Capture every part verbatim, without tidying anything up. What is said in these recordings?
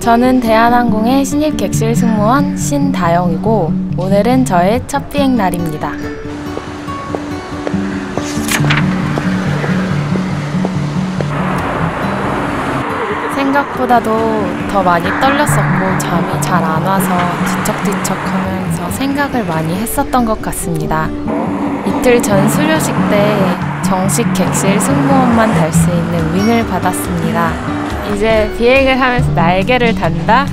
저는 대한항공의 신입 객실 승무원 신다영이고 오늘은 저의 첫 비행 날입니다. 생각보다도 더 많이 떨렸었고 잠이 잘 안 와서 뒤척뒤척하면서 생각을 많이 했었던 것 같습니다. 이틀 전 수료식 때 정식 객실 승무원만 달 수 있는 윙을 받았습니다. 이제 비행을 하면서 날개를 단다?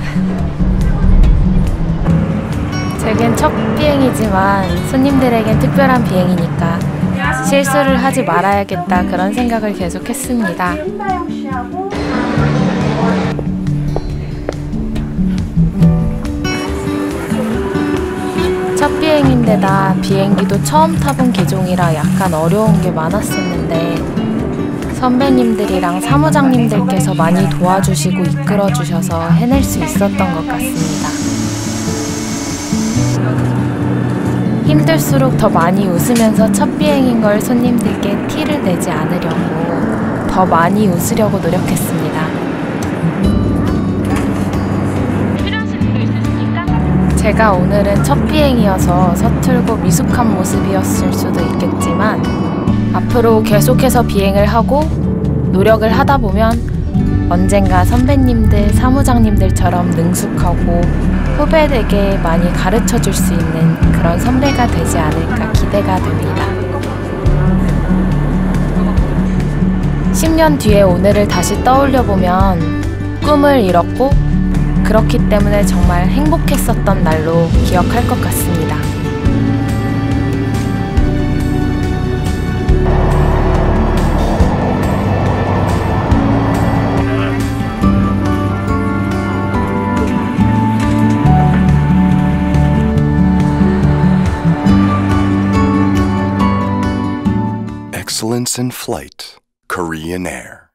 제겐 첫 비행이지만 손님들에겐 특별한 비행이니까 실수를 하지 말아야겠다 그런 생각을 계속 했습니다. 첫 비행인데다 비행기도 처음 타본 기종이라 약간 어려운 게 많았었는데 선배님들이랑 사무장님들께서 많이 도와주시고 이끌어주셔서 해낼 수 있었던 것 같습니다. 힘들수록 더 많이 웃으면서 첫 비행인 걸 손님들께 티를 내지 않으려고 더 많이 웃으려고 노력했습니다. 제가 오늘은 첫 비행이어서 서툴고 미숙한 모습이었을 수도 있겠지만 앞으로 계속해서 비행을 하고 노력을 하다 보면 언젠가 선배님들, 사무장님들처럼 능숙하고 후배들에게 많이 가르쳐 줄 수 있는 그런 선배가 되지 않을까 기대가 됩니다. 십 년 뒤에 오늘을 다시 떠올려 보면 꿈을 이뤘고 그렇기 때문에 정말 행복했었던 날로 기억할 것 같습니다. Excellence in Flight, Korean Air.